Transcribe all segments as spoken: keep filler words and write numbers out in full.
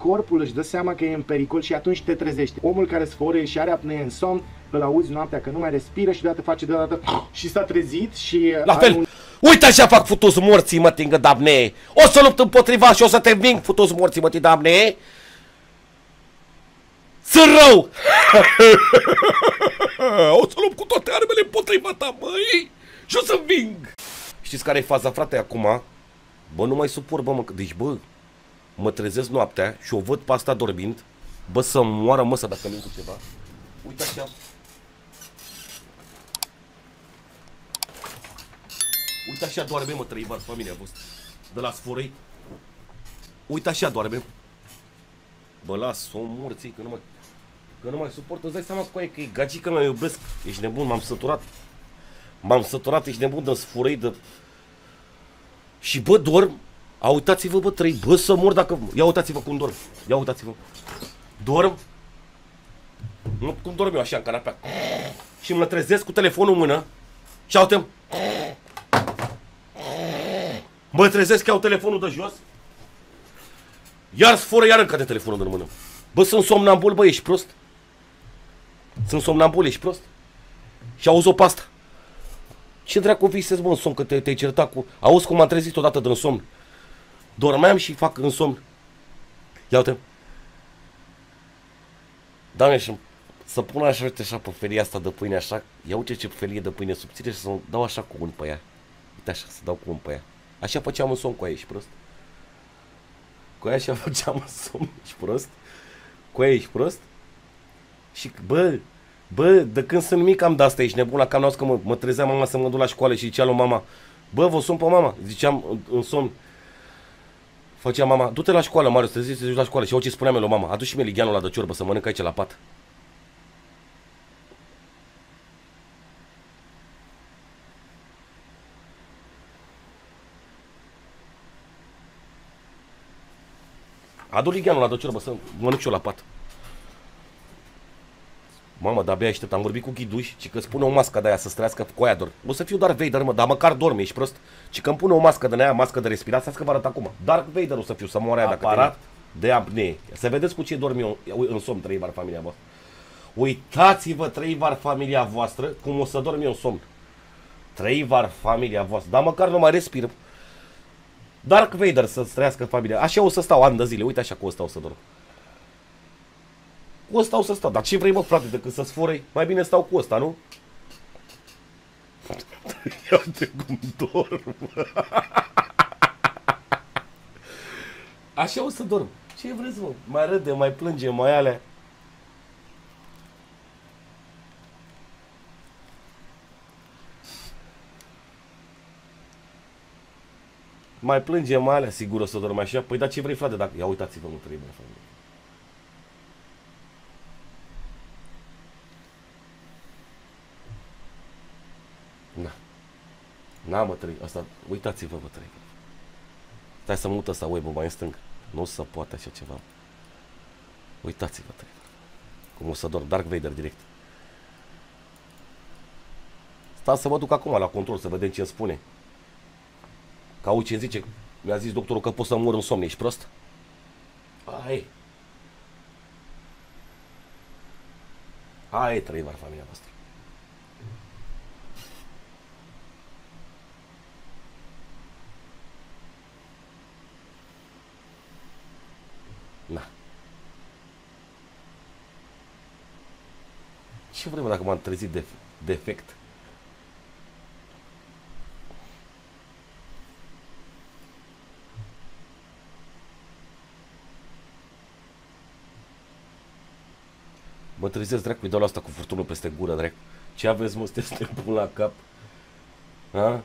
corpul își dă seama că e în pericol și atunci te trezește. Omul care sfărăie și are apnee în somn, îl auzi noaptea că nu mai respiră și deodată face deodată și s-a trezit și... La fel! Un... Uite așa fac futus morții, mă, tingă de apnee! O să lupt împotriva și o să te înving, futus morții, mă, de apnee! Sunt rău! O să lupt cu toate armele împotriva ta, măi! Și o să înving! Știți care e faza, frate, acum? Bă, nu mai suport, bă, mă, deci, bă, mă trezesc noaptea și o văd pe asta dormind. Bă, să moară măsa dacă nu cu ceva. Uite așa. Uite așa doarme, mă, trei vari familia voastră. De la sforăi. Uite așa doarme. Bă, las-o morții, că nu mai... Că nu mai suport, îți dai seama cu aia că e gagică, mă iubesc. Ești nebun, m-am săturat. M-am săturat, ești nebun de sfurăi, de... Și bă, dorm. A, uitați-vă, bă, trei, bă, să mor dacă... Ia uitați-vă cum dorm. Ia uitați-vă. Dorm. Nu cum dorm eu așa în canapea. Și mă trezesc cu telefonul în mână. Și uite-mi. Mă trezesc, iau telefonul de jos. Iar sforă, iar încă de telefonul în mână. Bă, sunt somnambul, bă, ești prost? Sunt somnambul, ești prost? Și auzi-o pe asta. Ce dracu visezi, bă, în somn, că te-ai te certat cu... Auzi cum m-am trezit odată din somn. Dormeam și fac în somn. Ia uite. Doamne, și să pun așa, uite, așa, pe felia asta de pâine, așa. Ia uite ce felie de pâine subțire și să dau așa cu un pe ea. Uite așa, să dau cu un pe ea. Așa făceam în somn cu aia, ești prost? Cu aia așa făceam în somn, ești prost? Cu aia ești prost? Și, bă, bă, de când sunt mic am de asta, ești nebun, la cam că mă, mă trezea mama să mă duc la școală și zicea lui mama, bă, vă sun pe mama, ziceam în, în somn. Făcea mama, du-te la școală, Marius, te zici să duci la școală. Și eu ce spuneam lui mama, adu-și mie ligheanul ăla de ciorbă să mănânc aici la pat. Adu ligheanul ăla de ciorbă să mănânc și eu la pat. Mamă, de-abia aștept, am vorbit cu Ghiduș și că îți pune o mască de aia să străiască cu aia dor. O să fiu Darth Vader, mă, dar măcar dorme, ești prost. Și că îmi pune o mască de aia, mască de respirație, să că vă arăt acum. Darth Vader o să fiu, să moară aia dacă aparat de apnee. Să vedeți cu ce dorm eu în somn, trei vari familia voastră. Uitați-vă, trei vari familia voastră, cum o să dorm eu în somn. Trei vari familia voastră, dar măcar nu mai respir. Darth Vader să trăiască familia. Așa o să stau ani de zile, uite așa cum o stau să dorm. Cu ăsta o să stau, dar ce vrei, mă, frate, decât să sforăi? Mai bine stau cu ăsta, nu? Ia-te cum dorm. Așa o să dorm. Ce vreți, mă? Mai râde, mai plânge, mai alea. Mai plânge, mai alea, sigur o să dorm așa. Păi, dar ce vrei, frate, dacă... Ia uitați-vă, mă, trebuie, familie. Na. Na, mă, trei. Asta, uitați-vă, mă, trei. Stai să mută asta web-ul mai în stânga. Nu o să poate așa ceva. Uitați-vă, trei. Cum o să dorm. Darth Vader direct. Stai să mă duc acum la control să vedem ce îmi spune. Că auzi ce zice. Mi-a zis doctorul că pot să mor în somn. Ești prost? Hai. Hai, trei vari familia voastră. Na. Ce vrem dacă m-am trezit de defect? Mă trezesc, dracu, îi dau la asta cu furtunul peste gură, dracu. Ce aveți, mă, să te pun la cap? Ha?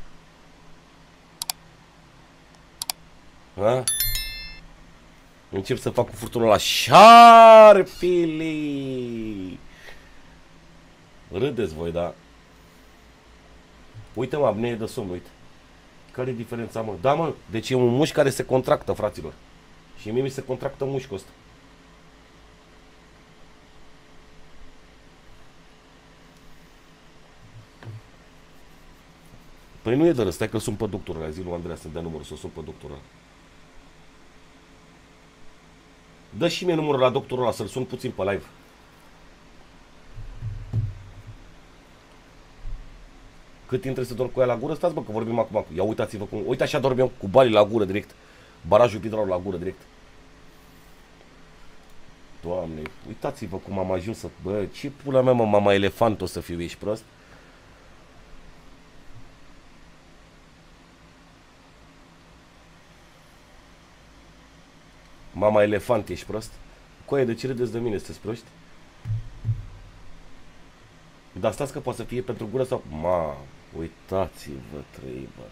Ha? Încep să fac cu furtunul ăla. Șarpili! Râdeți voi, da? Uite, mă, apnee de somn, uite. Care e diferența, mă? Da, mă, deci e un mușchi care se contractă, fraților. Și mie mi se contractă mușchiul ăsta. Păi nu e de râs, stai că sunt pe doctorul ăla. Zi lui Andreea să-mi dea numărul să sun pe doctorul ăla. Dă și mie numărul la doctorul ăla, să-l sun puțin pe live. Cât timp trebuie să dorm cu ea la gură? Stați bă că vorbim acum. Ia uitați-vă cum... Uite așa dorm eu cu balii la gură direct. Barajul Pitrarul la gură direct. Doamne, uitați-vă cum am ajuns să... Bă, ce pula mea, mă, mama elefant o să fiu, ești prost? Mama elefant, ești prost? Coaie, de ce râdeți de mine, sunteți proști? Dar stați că poate să fie pentru gură sau... Ma, uitați-vă, trei, bă.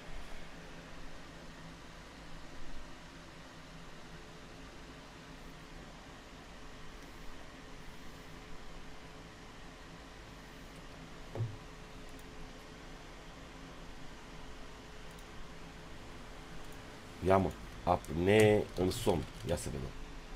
Ia mă, apnee în somn. Ia să vedem.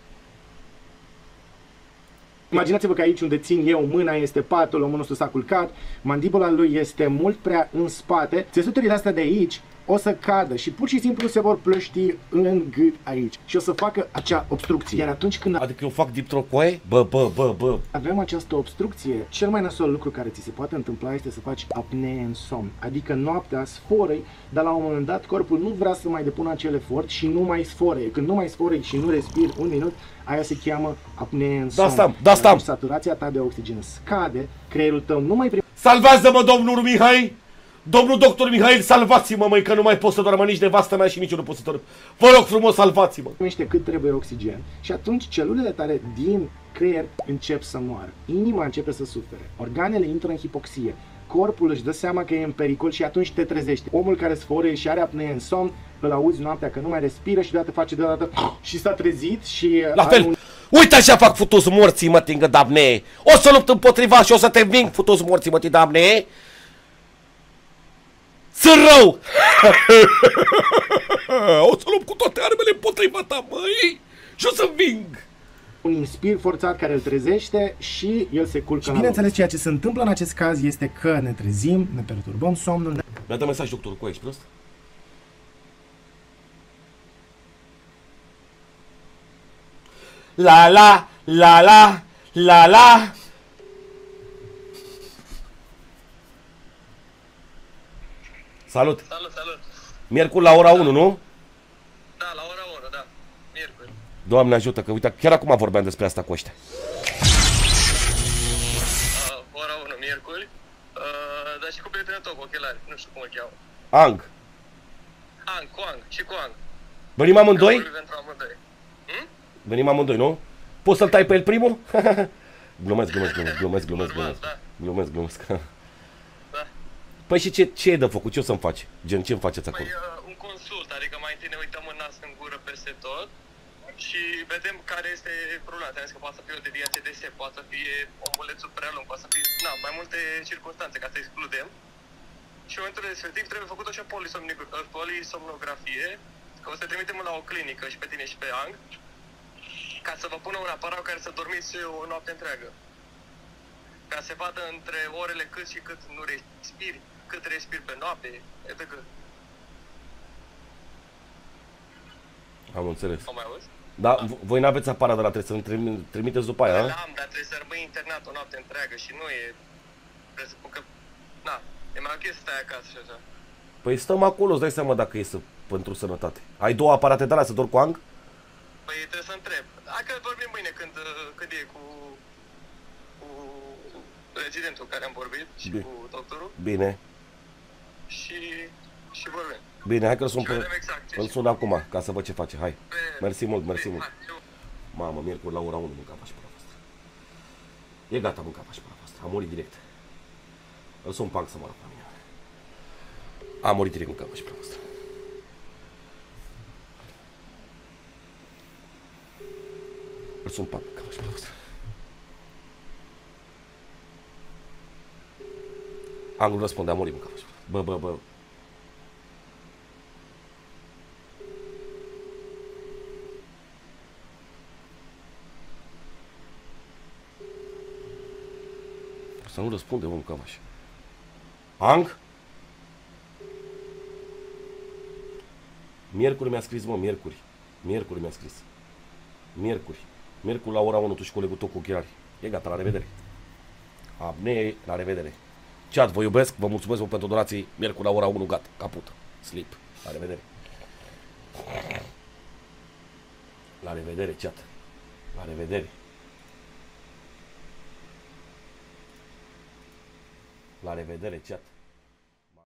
Imaginați-vă că aici unde țin eu mâna este patul, omul nostru s-a culcat, mandibula lui este mult prea în spate, țesuturile astea de aici o să cadă și pur și simplu se vor plăști în gât aici și o să facă acea obstrucție. Iar atunci când Adică eu fac diptrocoaie? Bă, bă, bă, bă. avem această obstrucție, cel mai nasol lucru care ți se poate întâmpla este să faci apnee în somn. Adică noaptea sforăi, dar la un moment dat corpul nu vrea să mai depună acel efort și nu mai sforăie. Când nu mai sforăi și nu respiri un minut, aia se cheamă apnee în somn. Da, stam, da, stam. Saturația ta de oxigen scade, creierul tău nu mai primește. Salvați-mă, domnul Mihai! Domnul doctor Mihail, salvați-mă, măi, că nu mai pot să dormă nici nevastă mea și nici eu nu pot să dorm. Vă rog frumos, salvați-mă! primește cât trebuie oxigen și atunci celulele tale din creier încep să moară. Inima începe să sufere, organele intră în hipoxie, corpul își dă seama că e în pericol și atunci te trezești. Omul care sforăie și are apnee în somn, îl auzi noaptea că nu mai respiră și deodată face deodată și s-a trezit și... La fel! Un... Uite așa fac futus morții, mă, tingă de apnee! O să lupt împotriva și o să te înving, futus morții, mă, de apnee! Sunt rău! O să lupt cu toate armele împotriva ta, măi! Și o să înving! Un inspir forțat care îl trezește și el se culcă. Și bineînțeles, ceea ce se întâmplă în acest caz este că ne trezim, ne perturbăm somnul. Ne... Mi-a dat mesaj doctorul, cu ești prost? La la, la la, la la. Salut! Salut, salut! Miercuri la ora unu, nu? Da, la ora unu, da. Miercuri. Doamne ajută, că uite, chiar acum vorbeam despre asta cu ăștia. Uh, ora unu, miercuri. Uh, dar și cu prietenul tău cu ochelari, nu știu cum îl cheamă. Ang. Ang, cu Ang, și cu Ang. Venim amândoi? Pentru amândoi. Hm? Venim amândoi, nu? Poți să-l tai pe el primul? glumesc, glumesc, glumesc, glumesc, glumesc, glumesc, da. glumesc, glumesc. Da. Păi și ce, ce e de făcut? Ce o să-mi faci? Gen, ce-mi faceți acolo? Păi, uh, un consult, adică mai întâi ne uităm în nas, în gură, peste tot și vedem care este problema. Te-am zis că poate să fie o deviație de sep, poate să fie omulețul prea lung, poate să fie, na, mai multe circunstanțe ca să excludem. Și în momentul respectiv trebuie făcută și o polisomnografie, că o să trimitem la o clinică și pe tine și pe Ang, ca să vă pună un aparat care să dormiți o noapte întreagă. Ca să vadă între orele cât și cât nu respiri, cât respiri pe noapte, et cetera. Am înțeles. O mai auzi? Da, voi n-aveți aparat de la trebuie să-mi trimiteți după aia, Da, am, dar trebuie să rămâi internat o noapte întreagă și nu e... Presupun că... Na, e mai ok să stai acasă și așa. Păi stăm acolo, îți dai seama dacă e să, pentru sănătate. Ai două aparate de alea să dormi cu Ang? Păi trebuie să întreb. Dacă vorbim mâine când, când e cu... cu rezidentul care am vorbit și Bine. cu doctorul. Bine. Și... și vorbim. Bine, hai că îl sun, Și pe, vedem exact ce îl sun acum, ca să văd ce face, hai. Pe... Mersi mult, mersi Bine, mult. hai, eu- Mamă, miercuri la ora unu mâncava și pula voastră. E gata, mâncava și pula voastră, a murit direct. Îl sun Punk să moară pe mine. A murit direct mâncava și pula voastră. Îl sun Punk, mâncava și pula voastră. Angul răspunde, a murit mâncava și pula voastră. Bă, bă, bă. Să nu răspunde, om, cam așa. Ang? Miercuri mi-a scris, mă, miercuri. Miercuri mi-a scris. Miercuri. Miercuri la ora unu, tu și colegul tău cu ochelari. E gata, la revedere. Apnee, la revedere. Chat, vă iubesc, vă mulțumesc vă pentru donații. Miercuri la ora unu, gata, caput. Sleep. La revedere. La revedere, chat. La revedere. La revedere, chat.